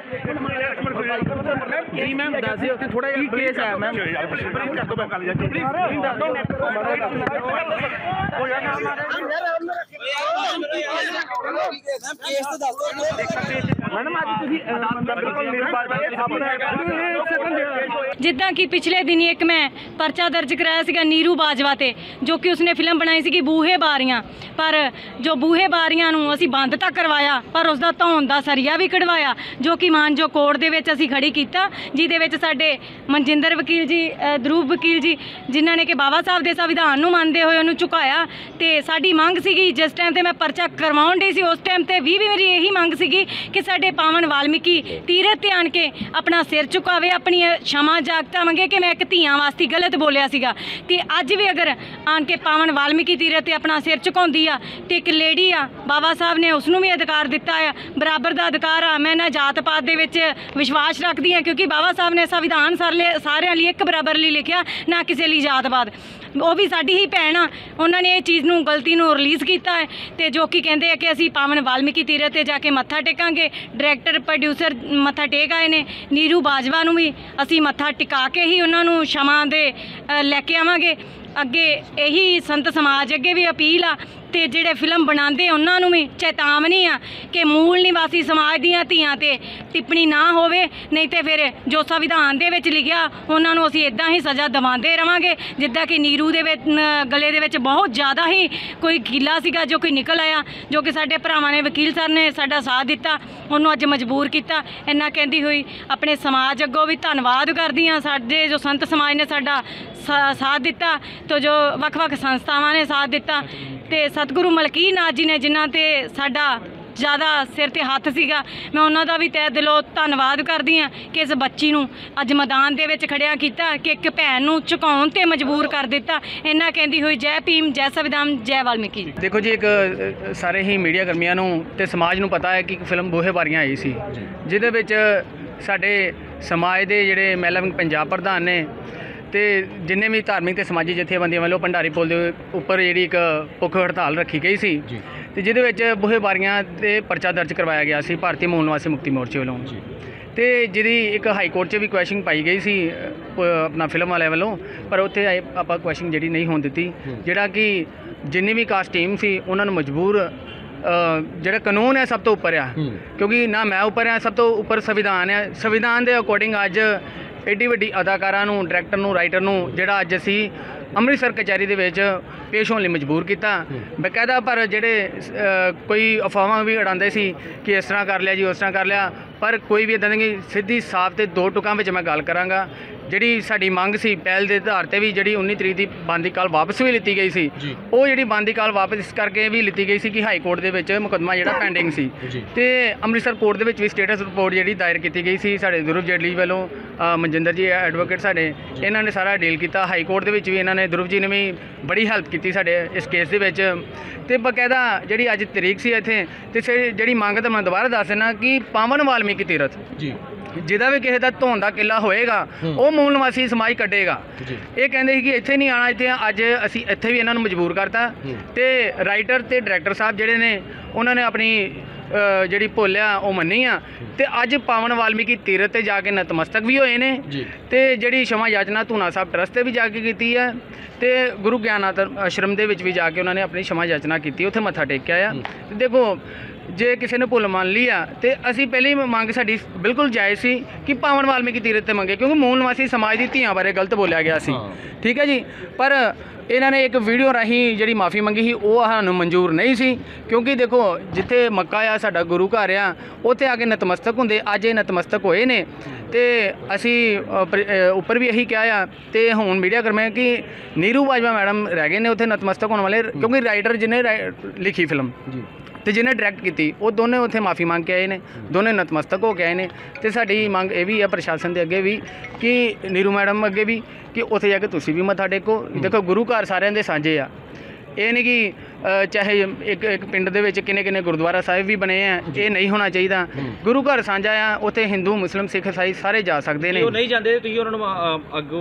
जी ma'am दस दिओ थोड़ा जिहा केस है मैम जिद्दां कि पिछले दिन एक मैं परचा दर्ज कराया सीगा नीरू बाजवा ते जो कि उसने फिल्म बनाई सी बूहे बारियां पर जो बूहे बारियां नूं असीं बंद तां करवाया पर उसदा धौन दा सरिया भी कढवाया जो कि मानजो कोर्ट दे विच असीं खड़ी कीता जिहदे विच साडे मनजिंदर वकील जी ध्रुव वकील जी जिन्हां ने कि बाबा साहब दे संविधान नूं मनदे होए उहनूं झुकाया ते साडी मंग सीगी जिस टाइम ते मैं परचा करवाउण दी सी उस टाइम ते भी मेरी यही मंग सीगी कि साडे पावन वाल्मीकि तीरथ ते आण के अपना सिर झुकावे अपनी क्षमा जागता मंगे कि मैं एक धीआं वास्ते गलत बोलिया सीगा ते अज भी अगर आण के पावन वाल्मीकि तीरथ ते अपना सिर झुकाउंदी आ ते एक लेडी आ बाबा साहब ने उसनूं भी अधिकार दिता है बराबर का अधिकार आ मैं ना जात पात दे विच विश्वास रखदी हाँ क्योंकि बाबा साहब ने संविधान सारिਆਂ ਲਈ एक बराबर ਲਈ लिखिया ना किसी ਲਈ जात पात वो भी साडी ही भैन आ उन्होंने ये चीज़ नूं गलती नूं रिलीज़ किया है तो जो कि कहते हैं कि असी पावन वाल्मीकि तीरथ ते जाके मत्था टेकांगे डायरैक्टर प्रोड्यूसर मत्था टेक आए ने नीरू बाजवा नूं भी असी मत्था टिका के ही उन्होंने क्षमा दे लैके आवांगे अगे यही संत समाज अगे भी अपील आ ते जिहड़े फिल्म बनाते उन्होंने भी चेतावनी आ कि मूल निवासी समाज दीआं धीआं ते टिप्पणी ना होवे नहीं तो फिर जो संविधान दे विच लिखिया उन्होंने असीं इदां ही सज़ा दवांदे रवांगे जिद्दां कि नीरू दे गले दे विच बहुत ज़्यादा ही कोई कीला सीगा जो कि निकल आया जो कि साडे भरावां ने वकील सर ने साडा साथ दिता उन्होंने अज मजबूर किया इन्ना कहती हुई अपने समाज अगों भी धन्नवाद करदी हाँ साडे जो संत समाज ने साडा साथ दिता तो जो वख-वख संस्थावां ने साथ दिता ते सतगुरु मलकीर नाथ जी ने जिन्हां ते साडा ज़्यादा सिर ते हत्थ सीगा मैं उन्हां दा भी तह दिलों धन्नवाद करदी हाँ कि इस बच्ची नूं अज मैदान दे विच खड़िया कीता कि एक भैन नूं झुकाउण ते मजबूर कर दिता इन्ना कहंदी हुई जय भीम जय संविधान जय वाल्मीकि। देखो जी एक सारे ही मीडिया कर्मियों नूं ते समाज नूं पता है कि फिल्म बूहे बारियां आई सी जिहदे विच साडे समाज दे जिहड़े महिला पंजाब प्रधान ने तो जिन्ने भी धार्मिक ते समाजी जथेबंदियां वालों भंडारी पुल के उपर जी एक भुख हड़ताल रखी गई सी ते जिहदे विच बूहे बारियां ते परचा दर्ज करवाया गया सी भारतीय मूल निवासी मुक्ति मोर्चे वालों तो जिहदी एक हाई कोर्ट च भी क्वैश्चन पाई गई सी अपना फिल्म वाले वालों पर उत्थे आपां क्वैश्चन जिहड़ी नहीं होण दित्ती जिहड़ा कि जिन्नी भी कास्ट टीम सी उन्हां नूं मजबूर ਜਿਹੜਾ ਕਾਨੂੰਨ है सब तो उपर आ क्योंकि ना मैं उपर आ सब तो उपर संविधान है संविधान के अकॉर्डिंग अज एडी वड्डी अदाकारा नूं डायरैक्टर नूं राइटर नूं जिहड़ा अज असी अमृतसर कचहरी दे विच पेश होने मजबूर किया बकायदा पर जिहड़े कोई अफवाहां भी उड़ाते सी कि इस तरह कर लिया जी उस तरह कर लिया पर कोई भी इदां दी सीधी साफ ते दो टुकां विच मैं गल करांगा जिहड़ी साडी मंग सी पहल के आधार पर भी जिहड़ी 19 तरीक की बंदी काल वापस भी लीती गई सी वो जिहड़ी बंदी काल वापस इस करके भी लीती गई सी कि हाई कोर्ट दे विच मुकदमा जिहड़ा पेंडिंग सी ते अमृतसर कोर्ट दे विच भी स्टेटस रिपोर्ट जिहड़ी दायर की गई सी साडे ध्रुव जेटली वालों मनजिंदर जी एडवोकेट साडे इन्हां ने सारा डील किया हाई कोर्ट दे विच भी इन्हां ने ध्रुव जी ने भी बड़ी हेल्प की साडे इस केस दे विच ते बकायदा जिहड़ी अज तरीक सी इत्थे ते जिहड़ी मंग ते मैं दोबारा दस देना कि पावन वाल्मीकि तीरथ जी जिदा भी किसी का धौन का किला होएगा वो मूल निवासी समाज कटेगा ये कहते कि इत्थे नहीं आना इत्थे अज असी इत्थे भी इन्हों मजबूर करता तो राइटर तो डायरैक्टर साहब जिहड़े ने उन्होंने अपनी जिहड़ी भुल आ वो मन्नी आ ते अज पावन वाल्मीकि तीरथ ते जाके नतमस्तक भी होए ने ते जिहड़ी क्षमा याचना धूना साहब ट्रस्ट ते भी जाके की है तो गुरु ज्ञाननाथ आश्रम दे विच भी जाके उन्होंने अपनी क्षमा याचना की उत्थे मत्था टेकिया आ देखो जे किसी ने भुल मान ली आ तो असी पहली मंग साडी बिल्कुल जायज़ सी कि पावन वाल्मीकि तीरथ ते मंगे क्योंकि मूल निवासी समाज की धीआं बारे गलत बोलिया गया सी ठीक है जी पर इन्होंने एक वीडियो राही जी माफ़ी मंगी ही वो सानूं मंजूर नहीं सी क्योंकि देखो जिथे मक्का आ साडा गुरु घर आ उत्थे आके नतमस्तक होंदे अज ये नतमस्तक होए ने ते असी उपर भी यही कहा तो हुण मीडिया कर्मी कि नीरू बाजवा मैडम रह गए ने उत्थे नतमस्तक होने वाले क्योंकि राइटर जिन्हें लिखी फिल्म तो जिन्हें डायरैक्ट की वो दोनों उत्थे माफ़ी मांग के आए ने दोनों नतमस्तक हो के आए ने तो साडी मंग ये भी है प्रशासन के अगे भी कि नीरू मैडम अगे भी कि उत्थे जाके तुसीं भी मत्था टेको देखो गुरु घर सारिਆਂ ਦੇ साझे आ ये नहीं कि चाहे एक पिंड दे विच किन्ने किन्ने गुरुद्वारा साहिब भी बने हैं ये नहीं होना चाहिए गुरु घर साझा आ उत्थे हिंदू मुस्लिम सिख ईसाई सारे जा सकते हैं नहीं जाते तुसीं उन्हां नूं अग्गों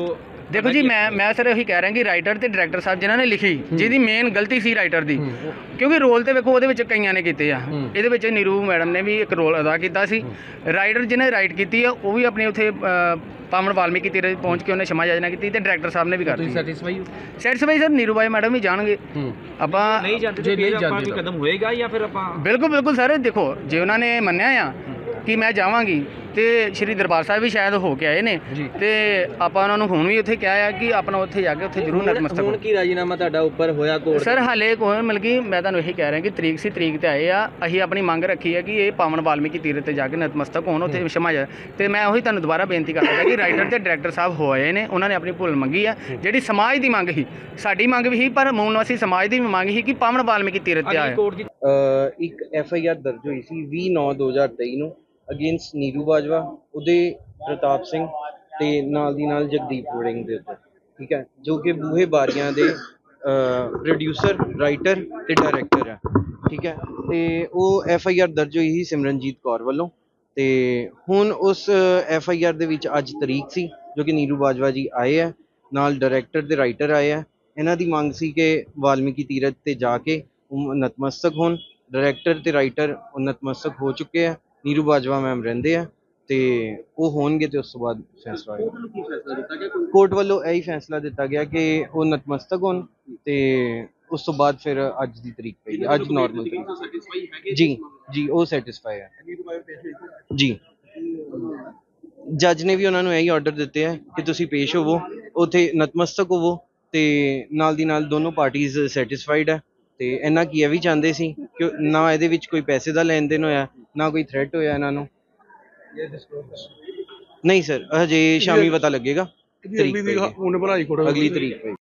ਦੇਖੋ ਜੀ ਮੈਂ ਸਰ ਇਹੀ ਕਹਿ ਰਿਹਾ ਕਿ ਰਾਈਟਰ ਤੇ ਡਾਇਰੈਕਟਰ ਸਾਹਿਬ ਜਿਨ੍ਹਾਂ ਨੇ ਲਿਖੀ, ਜਿਹਦੀ ਮੇਨ ਗਲਤੀ ਸੀ ਰਾਈਟਰ ਦੀ, ਕਿਉਂਕਿ ਰੋਲ ਤੇ ਵੇਖੋ ਉਹਦੇ ਵਿੱਚ ਕਈਆਂ ਨੇ ਕੀਤੇ ਆ, ਇਹਦੇ ਵਿੱਚ ਨੀਰੂ ਮੈਡਮ ਨੇ ਵੀ ਇੱਕ ਰੋਲ ਅਦਾ ਕੀਤਾ ਸੀ। ਰਾਈਟਰ ਜਿਹਨੇ ਰਾਈਟ ਕੀਤੀ ਆ ਉਹ ਵੀ ਆਪਣੇ ਉੱਥੇ ਪਾਵਨ ਵਾਲਮੀਕੀ ਤੀਰਥ ਪਹੁੰਚ ਕੇ ਉਹਨੇ क्षमा याचना ਕੀਤੀ ਤੇ ਡਾਇਰੈਕਟਰ ਸਾਹਿਬ ਨੇ ਵੀ ਕਰਤੀ। ਸੈਟੀਸਫਾਈ ਸਰ ਨੀਰੂ ਬਾਈ ਮੈਡਮ ਵੀ ਜਾਣਗੇ। ਆਪਾਂ ਨਹੀਂ ਜਾਂਦੇ ਤੇ ਫਿਰ ਆਪਾਂ ਕੋਈ ਕਦਮ ਹੋਏਗਾ ਜਾਂ ਫਿਰ ਆਪਾਂ ਬਿਲਕੁਲ ਸਰ, ਦੇਖੋ ਜੇ ਉਹਨਾਂ ਨੇ ਮੰਨਿਆ ਆ ਕਿ ਮੈਂ ਜਾਵਾਂਗੀ ਤੇ ਸ਼੍ਰੀ ਦਰਬਾਰ ਸਾਹਿਬ ਵੀ ਸ਼ਾਇਦ ਹੋ ਕੇ ਆਏ ਨੇ ਤੇ ਆਪਾਂ ਉਹਨਾਂ ਨੂੰ ਹੁਣ ਵੀ ਉੱਥੇ ਕਿਹਾ ਆ ਕਿ ਆਪਣਾ ਉੱਥੇ ਜਾ ਕੇ ਉੱਥੇ ਜ਼ਰੂਰ ਨਤਮਸਤਕ ਹੁਣ ਕੀ ਰਾਜੀਨਾਮਾ ਤੁਹਾਡਾ ਉੱਪਰ ਹੋਇਆ ਕੋਰਟ ਸਰ ਹਾਲੇ ਕੋਈ ਮਤਲਬ ਕਿ ਮੈਂ ਤੁਹਾਨੂੰ ਇਹੀ ਕਹਿ ਰਿਹਾ ਕਿ ਤਰੀਕ ਤੇ ਆਏ ਆ, ਅਸੀਂ ਆਪਣੀ ਮੰਗ ਰੱਖੀ ਹੈ ਕਿ ਇਹ ਪਾਵਨ ਵਾਲਮੀਕੀ ਤੀਰਥ ਤੇ ਜਾ ਕੇ ਨਤਮਸਤਕ ਹੋਣ, ਉੱਥੇ क्षमा ਜਾ। ਤੇ ਮੈਂ ਉਹੀ ਤੁਹਾਨੂੰ ਦੁਬਾਰਾ ਬੇਨਤੀ ਕਰਦਾ ਕਿ ਰਾਈਟਰ ਤੇ ਡਾਇਰੈਕਟਰ ਸਾਹਿਬ ਹੋਏ ਨੇ, ਉਹਨਾਂ ਨੇ ਆਪਣੀ ਭੁੱਲ ਮੰਗੀ ਆ, ਜਿਹੜੀ ਸਮਾਜ ਦੀ ਮੰਗ ਸੀ, ਸਾਡੀ ਮੰਗ ਵੀ ਸੀ ਪਰ ਮੂਲ ਨਿਵਾਸੀ ਸਮਾਜ ਦੀ ਵੀ ਮੰਗ ਸੀ ਕਿ ਪਾਵਨ ਵਾਲਮੀਕੀ ਤੀਰਥ ਤੇ ਆਏ। ਇੱਕ FIR ਦਰਜ ਹੋਈ ਸੀ 20/9/2023 ਨੂੰ ਅਗੇਂਸਟ ਨੀਰੂ ਬਾਜਵਾ, ਉਦੇ ਪ੍ਰਤਾਪ ਸਿੰਘ ਤੇ ਨਾਲ ਦੀ ਨਾਲ ਜਗਦੀਪ ਵੜਿੰਗ ਦੇ ਉੱਤੇ, ਠੀਕ ਹੈ, ਜੋ ਕਿ ਬੂਹੇ ਬਾਰੀਆਂ ਦੇ ਪ੍ਰੋਡਿਊਸਰ, ਰਾਈਟਰ ਤੇ ਡਾਇਰੈਕਟਰ ਹੈ, ਠੀਕ ਹੈ। ਤੇ ਉਹ FIR ਦਰਜ ਹੋਈ ਸੀ ਸਿਮਰਨਜੀਤ ਕੌਰ ਵੱਲੋਂ ਤੇ ਹੁਣ ਉਸ FIR ਦੇ ਵਿੱਚ ਅੱਜ ਤਰੀਕ ਸੀ ਜੋ ਕਿ ਨੀਰੂ ਬਾਜਵਾ ਜੀ ਆਏ ਹੈ, ਨਾਲ ਡਾਇਰੈਕਟਰ ਤੇ ਰਾਈਟਰ ਆਏ ਹੈ। ਇਹਨਾਂ ਦੀ ਮੰਗ ਸੀ ਕਿ ਵਾਲਮੀਕੀ ਤੀਰਥ ਤੇ ਜਾ ਕੇ ਨਤਮਸਤਕ ਹੋਣ। ਡਾਇਰੈਕਟਰ ਤੇ ਰਾਈਟਰ ਨਤਮਸਤਕ ਹੋ ਚੁੱਕੇ ਆ, ਨੀਰੂ ਬਾਜਵਾ ਮੈਮ ਰਹਿੰਦੇ ਆ ਤੇ ਉਹ ਹੋਣਗੇ ਤੇ ਉਸ ਤੋਂ ਬਾਅਦ ਫੈਸਲਾ ਹੋਏਗਾ। ਕੋਰਟ ਵੱਲੋਂ ਇਹੀ ਫੈਸਲਾ ਦਿੱਤਾ ਗਿਆ ਕਿ ਉਹ ਨਤਮਸਤਕ ਹੋਣ ਤੇ ਉਸ ਤੋਂ ਬਾਅਦ ਫਿਰ ਅੱਜ ਦੀ ਤਰੀਕ ਪਈ, ਅੱਜ ਨਾਰਮਲ ਤਰੀਕ ਜੀ ਉਹ ਸੈਟੀਸਫਾਈ ਹੈ ਜੀ। ਜੱਜ ਨੇ ਵੀ ਉਹਨਾਂ ਨੂੰ ਇਹੀ ਆਰਡਰ ਦਿੱਤੇ ਹੈ ਕਿ ਤੁਸੀਂ ਪੇਸ਼ ਹੋਵੋ, ਉੱਥੇ ਨਤਮਸਤਕ ਹੋਵੋ ਤੇ ਨਾਲ ਦੀ ਨਾਲ ਦੋਨੋਂ ਪਾਰਟੀਜ਼ ਸੈਟੀਸਫਾਈਡ ਹੈ। ਤੇ ਇਹਨਾਂ ਕੀ ਇਹ ਵੀ ਚਾਹੁੰਦੇ ਸੀ ਕਿ ਨਾ ਇਹਦੇ ਵਿੱਚ ਕੋਈ ਪੈਸੇ ਦਾ ਲੈਣ ਦੇਣ ਹੋਇਆ, ਨਾ ਕੋਈ ਥ੍ਰੈਟ ਹੋਇਆ ਇਹਨਾਂ ਨੂੰ। ਨਹੀਂ ਸਰ, ਹਜੇ ਸ਼ਾਮੀ ਪਤਾ ਲੱਗੇਗਾ, ਅਗਲੀ ਤਰੀਕ ਪਈ।